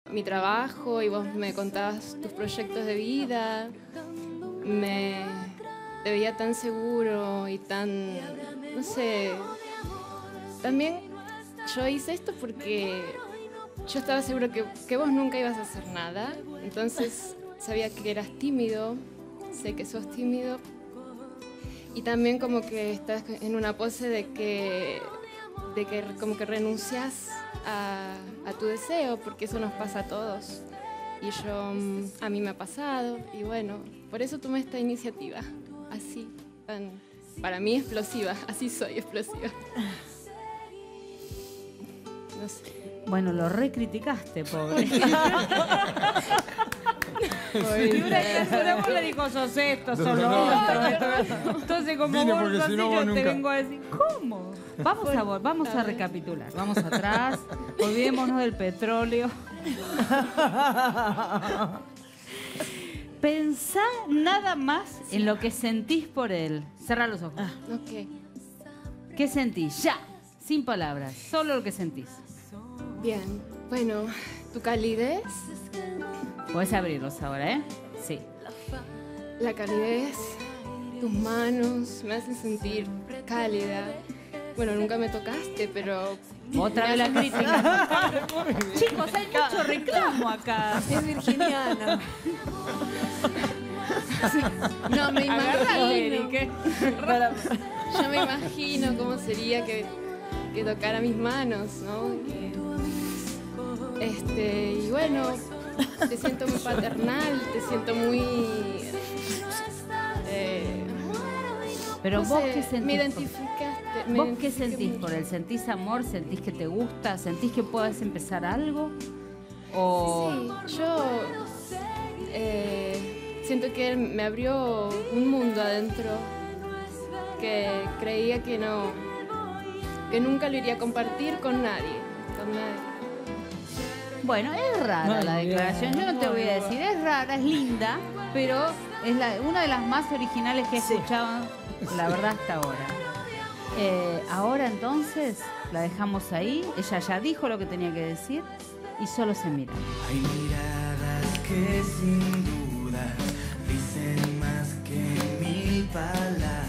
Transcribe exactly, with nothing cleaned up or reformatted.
mi trabajo y vos me contabas tus proyectos de vida. Me te veía tan seguro y tan, no sé, también yo hice esto porque yo estaba seguro que, que vos nunca ibas a hacer nada, entonces sabía que eras tímido, sé que sos tímido y también como que estás en una pose de que, de que como que renuncias a, a tu deseo, porque eso nos pasa a todos y yo, a mí me ha pasado y bueno, por eso tomé esta iniciativa. Así, tan, para mí explosiva, así soy, explosiva. No sé. Bueno, lo recriticaste, pobre. Y una criatura vos le dijo, sos esto, sos lo otro. Entonces, como Vine vos porque sos si así, no, vos yo te nunca. vengo a decir, ¿cómo? Vamos a, vol- vamos a recapitular, vamos atrás, olvidémonos del petróleo. Pensá nada más en lo que sentís por él. Cerrá los ojos. Ah, ok. ¿Qué sentís? Ya, sin palabras, solo lo que sentís. Bien, bueno, tu calidez, Podés abrirlos ahora, ¿eh? Sí. la calidez, tus manos me hacen sentir cálida. Bueno, nunca me tocaste, pero... Otra vez la crítica. Chicos, hay mucho reclamo acá. Es virginiana. No, me Agarrate, imagino. Eric, ¿eh? Yo me imagino cómo sería que, que tocara mis manos, ¿no? Que, este, y bueno, te siento muy paternal, te siento muy... Eh, Pero no vos sé, qué sentís. me por- identificaste. me ¿Vos qué identifiqué sentís mucho. por él? ¿Sentís amor? ¿Sentís que te gusta? ¿Sentís que puedas empezar algo? O... Sí, yo eh, siento que él me abrió un mundo adentro que creía que no, que nunca lo iría a compartir con nadie, con nadie. Bueno, es rara Muy la bien, declaración, yo no te voy a muy decir, es rara, es linda, pero es la- una de las más originales que he Sí. escuchado, la verdad, hasta ahora. Eh, ahora entonces la dejamos ahí, ella ya dijo lo que tenía que decir y solo se mira. Hay miradas que sin duda dicen más que mil palabras.